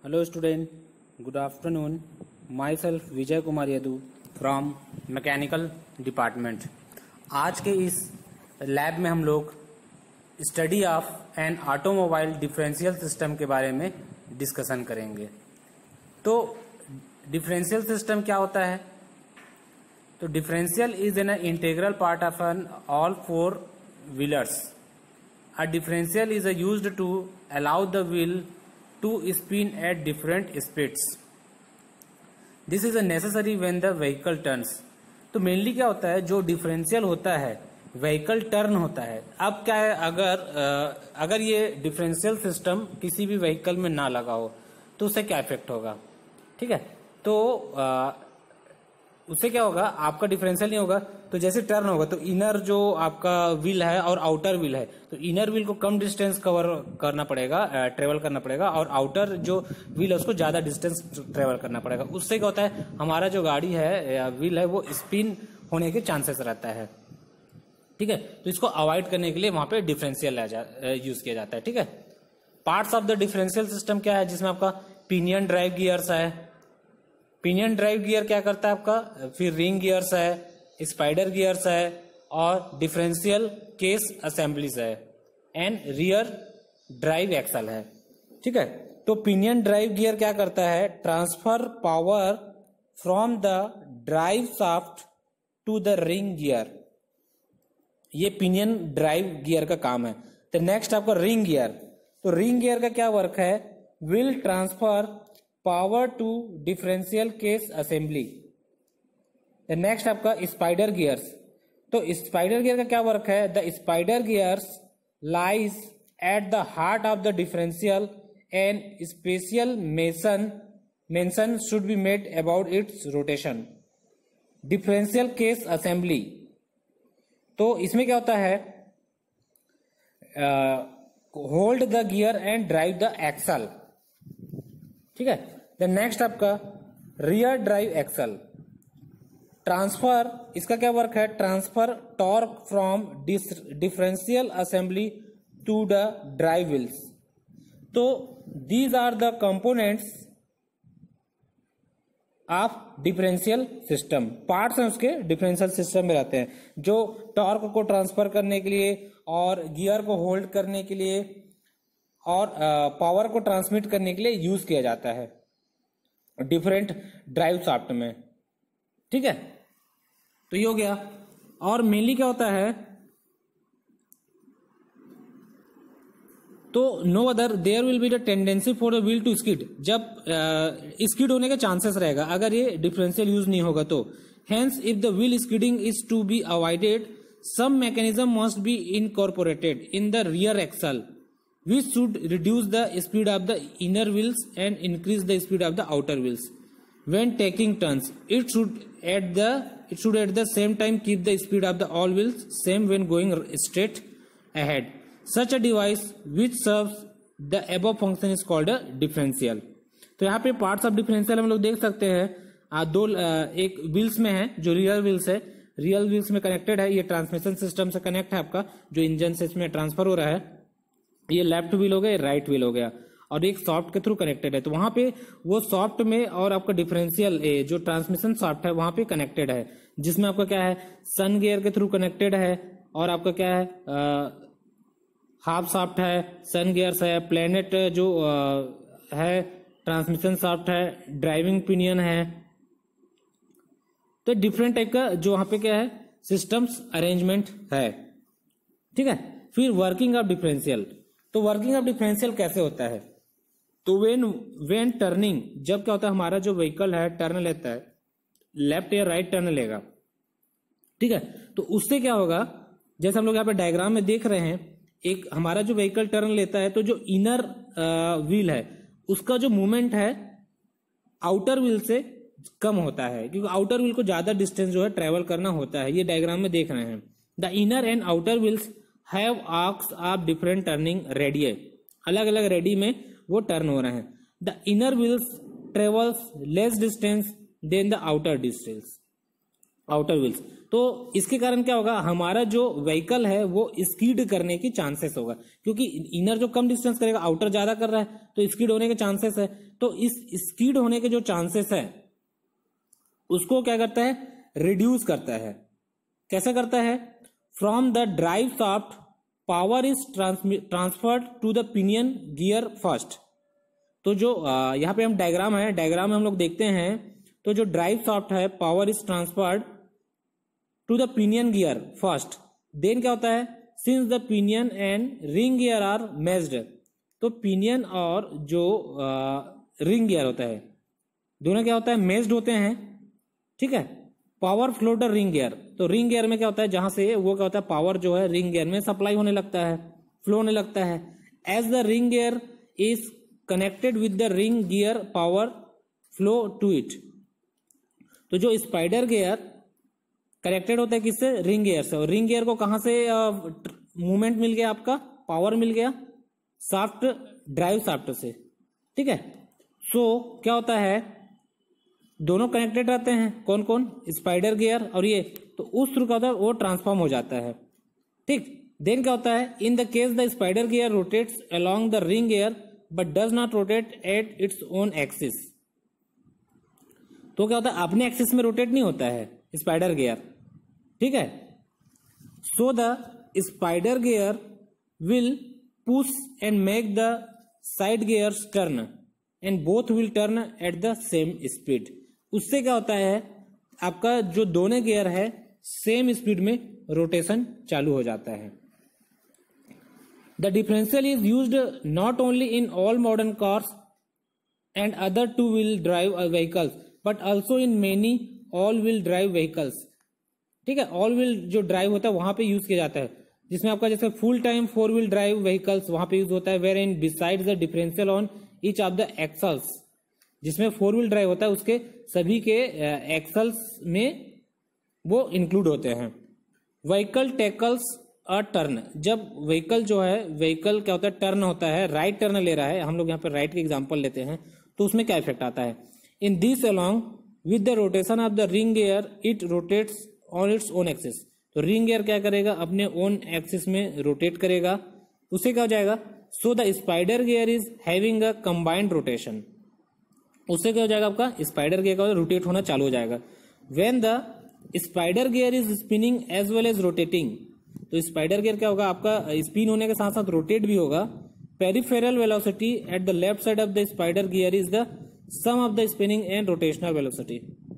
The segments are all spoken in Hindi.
Hello student, good afternoon. Myself Vijay Kumar Yadu from mechanical department. आज के इस लैब में हम लोग study of an automobile differential system के बारे में डिस्कशन करेंगे। तो डिफरेंशियल सिस्टम क्या होता है? तो differential is an integral part of an all four wheelers. A differential is used to allow the wheel to spin at different speeds. This is necessary when the vehicle turns. तो मेनली क्या होता है, जो डिफरेंशियल होता है व्हीकल टर्न होता है। अब क्या है, अगर ये डिफरेंशियल सिस्टम किसी भी व्हीकल में ना लगा हो तो उससे क्या इफेक्ट होगा? ठीक है, तो उससे क्या होगा, आपका डिफरेंशियल नहीं होगा तो जैसे टर्न होगा तो इनर जो आपका व्हील है और आउटर व्हील है, तो इनर व्हील को कम डिस्टेंस कवर करना पड़ेगा, ट्रेवल करना पड़ेगा, और आउटर जो व्हील है उसको ज्यादा डिस्टेंस ट्रेवल करना पड़ेगा। उससे क्या होता है, हमारा जो गाड़ी है या व्हील है वो स्पिन होने के चांसेस रहता है। ठीक है, तो इसको अवॉइड करने के लिए वहां पे डिफरेंशियल यूज किया जाता है। ठीक है, parts of the differential system क्या है, जिसमें आपका पिनियन ड्राइव गियर्स है। पिनियन ड्राइव गियर क्या करता है आपका, फिर रिंग गियर्स है, स्पाइडर गियर्स है, और डिफरेंशियल केस असेंबलीज है, एंड रियर ड्राइव एक्सल है। ठीक है, तो पिनियन ड्राइव गियर क्या करता है, transfer power from the drive shaft to the ring gear. ये पिनियन ड्राइव गियर का काम है। तो नेक्स्ट आपका रिंग गियर। तो रिंग गियर का क्या वर्क है, will transfer power to differential case assembly. Next आपका स्पाइडर गियर्स। तो स्पाइडर गियर का क्या वर्क है, the spider gears lies at the heart of the differential and special mention should be made about its rotation. Differential case assembly, तो इसमें क्या होता है, hold the gear and drive the axle. ठीक है, द नेक्स्ट आपका रियर ड्राइव एक्सल। ट्रांसफर, इसका क्या वर्क है, transfer torque from differential assembly to the drive wheels. तो these are the components of differential system. Parts हैं उसके डिफरेंशियल सिस्टम में रहते हैं, जो टॉर्क को ट्रांसफर करने के लिए और गियर को होल्ड करने के लिए और पावर को ट्रांसमिट करने के लिए यूज किया जाता है डिफरेंट ड्राइव शाफ्ट में। ठीक है, तो ये हो गया। और मेनली क्या होता है, तो no other there will be the tendency for the wheel to skid. जब स्किड होने के चांसेस रहेगा अगर ये डिफरेंशियल यूज नहीं होगा तो। Hence if the wheel skidding is to be avoided, some mechanism must be incorporated in the rear axle, which should reduce the speed of the inner wheels and increase the speed of the outer wheels. When taking turns, it should at the same time keep the speed of the all wheels same when going straight ahead. Such a device which serves the above function is called a differential. तो यहाँ पे parts of differential हम लोग देख सकते हैं, एक व्हील्स में है जो रियर व्हील्स है, रियर व्हील्स में कनेक्टेड है, ये ट्रांसमिशन सिस्टम से कनेक्ट है आपका, जो इंजन से इसमें ट्रांसफर हो रहा है। ये लेफ्ट व्हील हो गया, राइट व्हील हो गया, और एक सॉफ्ट के थ्रू कनेक्टेड है। तो वहां पे वो सॉफ्ट में और आपका डिफरेंशियल जो ट्रांसमिशन सॉफ्ट है वहां पे कनेक्टेड है, जिसमें आपका क्या है, सन गियर के थ्रू कनेक्टेड है, और आपका क्या है, हाफ सॉफ्ट है, सन गियर्स है, प्लेनेट जो है ट्रांसमिशन सॉफ्ट है, ड्राइविंग पिनियन है। तो डिफरेंट टाइप का जो वहां पे क्या है सिस्टम्स अरेंजमेंट है। ठीक है, फिर वर्किंग ऑफ डिफरेंशियल। तो वर्किंग ऑफ डिफरेंशियल कैसे होता है, तो वेन टर्निंग, जब क्या होता है, हमारा जो व्हीकल है टर्न लेता है, लेफ्ट या राइट टर्न लेगा। ठीक है, तो उससे क्या होगा, जैसे हम लोग यहाँ पे डायग्राम में देख रहे हैं, एक हमारा जो व्हीकल टर्न लेता है तो जो इनर व्हील है उसका जो मूवमेंट है आउटर व्हील से कम होता है, क्योंकि आउटर व्हील को ज्यादा डिस्टेंस जो है ट्रेवल करना होता है। ये डायग्राम में देख रहे हैं, the inner and outer wheels have arcs of different turning radius. अलग अलग रेडी में वो टर्न हो रहे हैं। The inner wheels travels less distance than the outer distance, outer wheels. तो इसके कारण क्या होगा, हमारा जो व्हीकल है वो स्कीड करने की चांसेस होगा, क्योंकि इनर जो कम डिस्टेंस करेगा, आउटर ज्यादा कर रहा है, तो स्कीड होने के चांसेस है। तो इस स्कीड होने के जो चांसेस है उसको क्या करता है, रिड्यूस करता है। कैसे करता है, from the drive shaft power is transferred to the pinion gear first. तो जो यहाँ पे हम डायग्राम है, डायग्राम में हम लोग देखते हैं, तो जो ड्राइव शाफ्ट है power is transferred to the pinion gear first, then क्या होता है, since the pinion and ring gear are matched. तो पिनियन और जो रिंग गियर होता है दोनों क्या होता है, मैच्ड होते हैं, ठीक है। Power flow the ring gear, तो रिंग गियर में क्या होता है, जहां से वो क्या होता है, पावर जो है रिंग गियर में सप्लाई होने लगता है, फ्लो होने लगता है। As the ring gear is connected with the ring gear power flow to it. तो जो स्पाइडर गियर कनेक्टेड होता है किससे, रिंग गियर से, और रिंग गियर को कहां से मूवमेंट मिल गया, आपका पावर मिल गया शाफ्ट, ड्राइव शाफ्ट से, ठीक है। सो क्या होता है, दोनों कनेक्टेड रहते हैं, कौन कौन, स्पाइडर गियर और ये, तो उस थ्रू क्या होता है, वो ट्रांसफॉर्म हो जाता है, ठीक। देन क्या होता है, in the case the spider gear rotates along the ring gear but does not rotate at its own axis. तो क्या होता है, अपने एक्सिस में रोटेट नहीं होता है स्पाइडर गियर, ठीक है। So the spider gear will push and make the side gears turn and both will turn at the same speed. उससे क्या होता है, आपका जो दोनों गियर है सेम स्पीड में रोटेशन चालू हो जाता है। The differential is used not only in all modern cars and other two wheel drive vehicles but also in many all wheel drive vehicles, ठीक है। ऑल व्हील जो ड्राइव होता है वहां पे यूज किया जाता है, जिसमें आपका जैसे full time 4 wheel drive vehicles वहां पे यूज होता है, where in besides the differential on each of the axles, जिसमें 4 व्हील ड्राइव होता है उसके सभी के एक्सल्स में वो इंक्लूड होते हैं। व्हीकल टेकल्स अ टर्न, जब व्हीकल जो है, व्हीकल क्या होता है, टर्न होता है, राइट टर्न ले रहा है, हम लोग यहाँ पे राइट के एग्जांपल लेते हैं, तो उसमें क्या इफेक्ट आता है, in this along with the rotation of the ring gear it rotates on its own axis. तो रिंग गियर क्या करेगा, अपने ओन एक्सिस में रोटेट करेगा, उससे क्या हो जाएगा, so the spider gear is having a combined rotation. उससे क्या हो जाएगा, आपका स्पाइडर गियर का रोटेट होना चालू हो जाएगा। When the spider gear is spinning as well as rotating, तो स्पाइडर गियर क्या होगा, आपका स्पिन होने के साथ साथ रोटेट भी होगा। Peripheral velocity at the left side of the spider gear is the sum of the spinning and rotational velocity.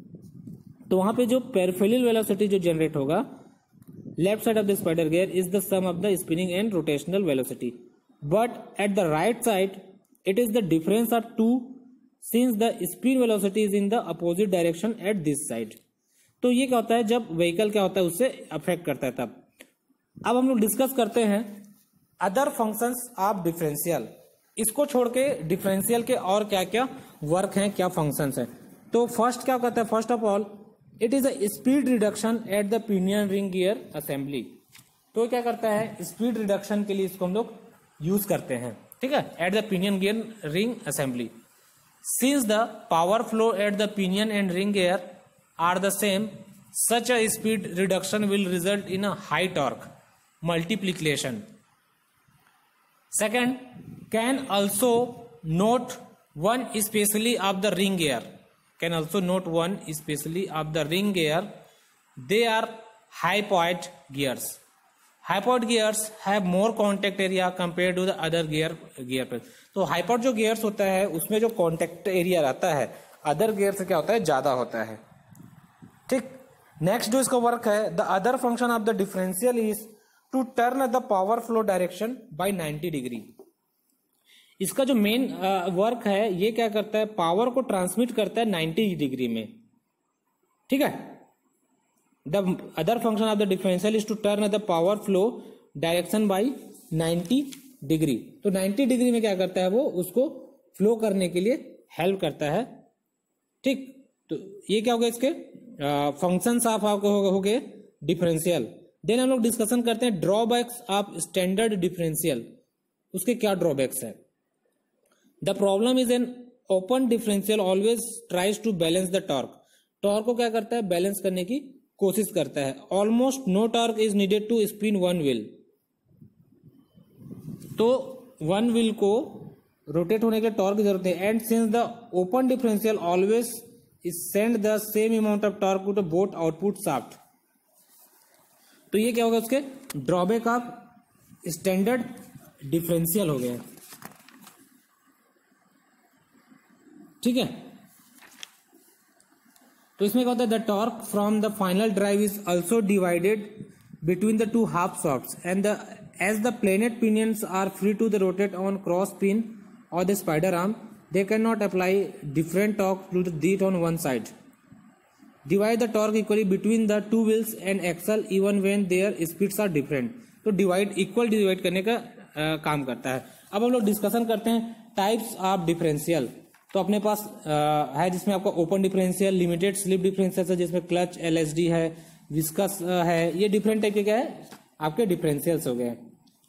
तो वहां पे जो पेरिफेरल वेलोसिटी जो जनरेट होगा left side of the spider gear is the sum of the spinning and rotational velocity, but at the right side it is the difference of two since the spin velocity is in the opposite direction at this side. तो ये क्या होता है, जब व्हीकल क्या होता है उससे अफेक्ट करता है तब। अब हम लोग डिस्कस करते हैं अदर फंक्शंस ऑफ डिफरेंशियल। इसको छोड़ के डिफरेंशियल के और क्या क्या वर्क हैं, क्या फंक्शंस हैं। तो फर्स्ट क्या कहता है, first of all it is a speed reduction at the pinion ring gear assembly. तो क्या करता है, स्पीड रिडक्शन के लिए इसको हम लोग यूज करते हैं, ठीक है, at the pinion gear ring assembly. Since the power flow at the pinion and ring gear are the same, such a speed reduction will result in a high torque multiplication. Second, can also note one especially of the ring gear. Can also note one especially of the ring gear. They are hypoid gears. Hypoid gears have more contact area compared to the other gear. तो hypoid जो gears होता है उसमें जो contact area रहता है other gear से क्या होता है, ज्यादा होता है, ठीक। नेक्स्ट जो इसका वर्क है, the other function of the differential is to turn the power flow direction by 90 degree. इसका जो मेन वर्क है ये क्या करता है, पावर को ट्रांसमिट करता है 90 डिग्री में, ठीक है। The other function of the differential is to turn the power flow direction by 90 degree. तो 90 डिग्री में क्या करता है, वो उसको फ्लो करने के लिए हेल्प करता है, ठीक। तो ये क्या होगा, इसके फंक्शंस ऑफ आपको हो गए डिफरेंशियल। देन हम लोग डिस्कशन करते हैं ड्रॉबैक्स ऑफ स्टैंडर्ड डिफरेंशियल। उसके क्या ड्रॉबैक्स है। The problem is an open differential always tries to balance the torque. Torque को क्या करता है, बैलेंस करने की कोशिश करता है। Almost no torque is needed to spin one wheel. तो वन व्हील को रोटेट होने के लिए टॉर्क की जरूरत है। And since the open differential always is send the same amount of torque to the both output shaft. तो ये क्या होगा, उसके ड्रॉबैक ऑफ स्टैंडर्ड डिफरेंशियल हो गया। ठीक है, तो इसमें क्या होता है, the torque from the final drive is also divided between the two half shafts and the as the planet pinions are free to the rotate on cross pin और the spider arm, they cannot apply different torque to the it on one side. Divide the torque equally between the two wheels and axle even when their speeds are different. तो डिवाइड करने का काम करता है। अब हम लोग डिस्कशन करते हैं टाइप्स ऑफ डिफरेंशियल। तो अपने पास है जिसमें आपका open differential, limited slip differential है जिसमें क्लच, एलएसडी है, विस्कस है। ये डिफरेंट टाइप के क्या है, आपके डिफरेंशियल्स हो गए।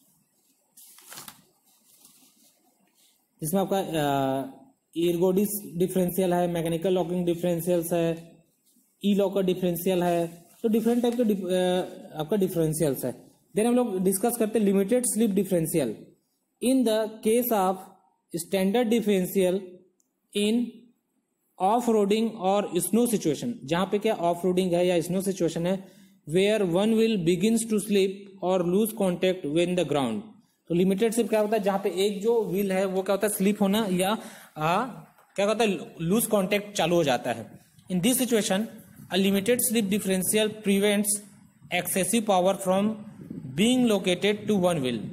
इसमें आपका एर्गोडिस डिफरेंशियल है, मैकेनिकल लॉकिंग डिफरेंशियल्स है, ई लॉकर डिफरेंशियल है। तो डिफरेंट टाइप के आपका डिफरेंशियल्स है। देन हम लोग डिस्कस करते हैं limited slip differential. In the case of standard differential in off roading और स्नो सिचुएशन, जहां पे क्या ऑफ रोडिंग है या स्नो सिचुएशन है, where one wheel begins to slip और lose contact with the ground. तो लिमिटेड स्लिप क्या होता है, जहां पे एक जो व्हील है वो क्या होता है, स्लिप होना या क्या होता है, लूज कॉन्टेक्ट चालू हो जाता है। In this situation a limited slip differential prevents excessive power from being located to one wheel.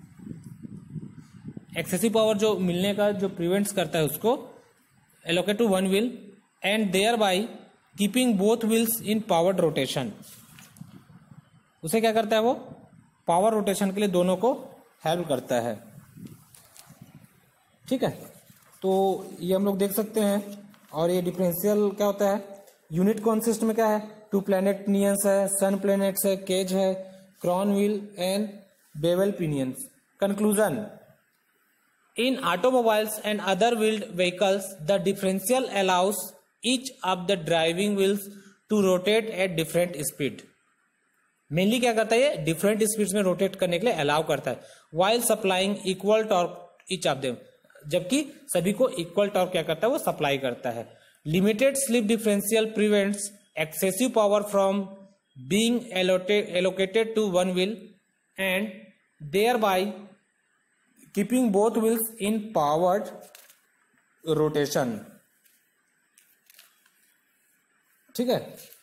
Excessive power जो मिलने का जो प्रिवेंट्स करता है उसको allocate to one wheel and thereby keeping both wheels in powered rotation. उसे क्या करता है, वो पावर रोटेशन के लिए दोनों को हेल्प करता है। ठीक है, तो ये हम लोग देख सकते हैं। और ये डिफरेंशियल क्या होता है, यूनिट कॉन्सिस्ट में क्या है, टू प्लैनेट पिनियंस है, सन प्लैनेट्स है, केज है, crown wheel and bevel pinions. Conclusion, in automobiles and other wheeled vehicles the differential allows each of the driving wheels to rotate at different speed. Mainly क्या करता है, ये डिफरेंट स्पीड्स में रोटेट करने के लिए अलाउ करता है, while supplying equal torque each of them, जबकि सभी को इक्वल टॉर्क क्या करता है, वो सप्लाई करता है। Limited slip differential prevents excessive power from being allocated to one wheel and thereby keeping both wheels in powered rotation. ठीक है।